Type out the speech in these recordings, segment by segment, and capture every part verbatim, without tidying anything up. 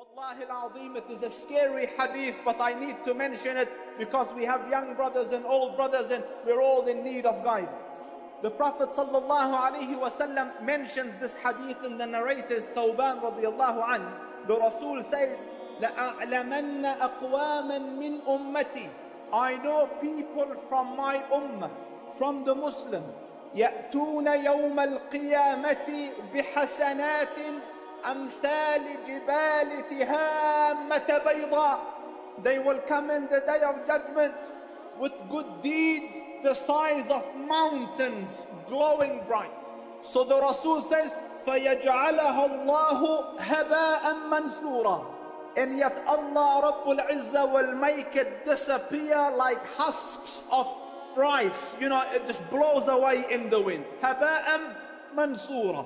Wallahi al-Azim, it is a scary hadith, but I need to mention it because we have young brothers and old brothers and we're all in need of guidance. The Prophet sallallahu alaihi wasallam mentions this hadith in the narrator Thawban radiyallahu anhu. The Rasul says, لَأَعْلَمَنَّ أَقْوَامًا مِّنْ أُمَّتِي. I know people from my ummah, from the Muslims, يَأْتُونَ يَوْمَ الْقِيَامَةِ بِحَسَنَاتٍ أَمْثَالِ جِبَالِ تِهَامَّةَ بَيْضَاء. They will come in the day of judgment with good deeds the size of mountains, glowing bright. So the Rasul says, فَيَجْعَلَهَا اللَّهُ هَبَاءً مَنْثُورًا. And yet Allah Rabbul Izzah will make it disappear like husks of rice. You know, it just blows away in the wind. هَبَاءً مَنْثُورًا.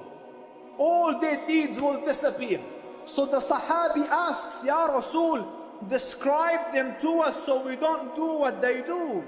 All their deeds will disappear. So the Sahabi asks, Ya Rasul, describe them to us so we don't do what they do.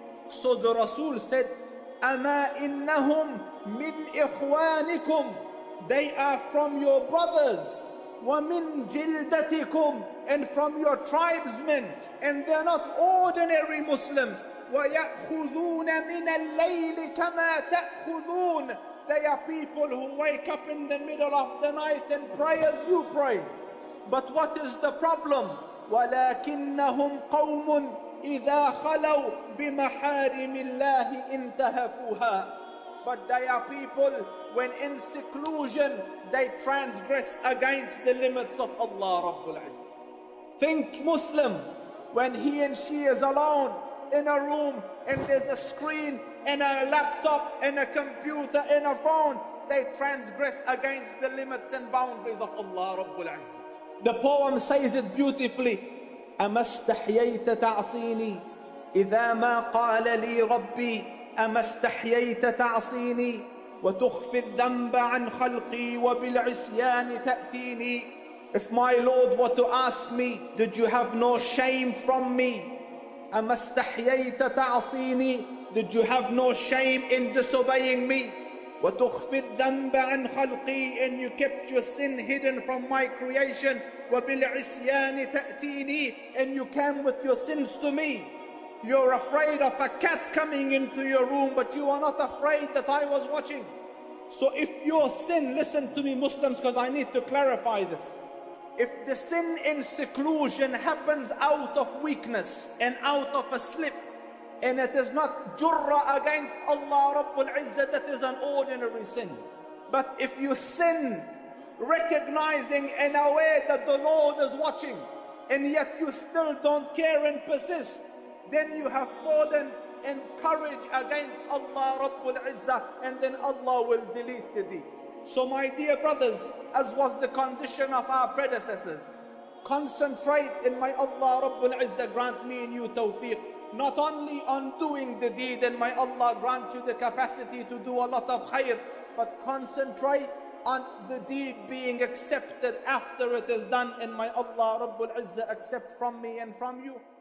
So the Rasul said, أَمَا إِنَّهُمْ مِنْ إِخْوَانِكُمْ. They are from your brothers. وَمِنْ جِلْدَتِكُمْ. And from your tribesmen. And they're not ordinary Muslims. وَيَأْخُذُونَ مِنَ اللَّيْلِ كَمَا تَأْخُذُونَ. They are people who wake up in the middle of the night and pray as you pray. But what is the problem? وَلَكِنَّهُمْ قَوْمٌ إِذَا خَلَوْا بِمَحَارِمِ اللَّهِ انْتَهَكُوهَا. But they are people, when in seclusion, they transgress against the limits of Allah Rabbul Izzah. Think Muslim, when he and she is alone in a room and there's a screen and a laptop and a computer and a phone, they transgress against the limits and boundaries of Allah Rabbul Izzah. The poem says it beautifully. أما استحييت تعصيني إذا ما قال لي ربي أما استحييت تعصيني وتخفي الذنب عن خلقي وبالعصيان تأتيني. If my Lord were to ask me, did you have no shame from me? أما استحييت تعصيني. Did you have no shame in disobeying me? وتخفي الذنب عن خلقي. And you kept your sin hidden from my creation. وبالعصيان تأتيني. And you came with your sins to me. You're afraid of a cat coming into your room, but you are not afraid that I was watching. So if your sin, listen to me Muslims, because I need to clarify this. If the sin in seclusion happens out of weakness and out of a slip, and it is not jurra against Allah Rabbul Izzah, that is an ordinary sin. But if you sin recognizing in a way that the Lord is watching, and yet you still don't care and persist, then you have fallen in courage against Allah Rabbul Izzah, and then Allah will delete the deed. So my dear brothers, as was the condition of our predecessors, concentrate in my Allah Rabbul Izzah grant me and you tawfiq, not only on doing the deed, and may Allah grant you the capacity to do a lot of khair, but concentrate on the deed being accepted after it is done, and may Allah Rabbul Izzah accept from me and from you.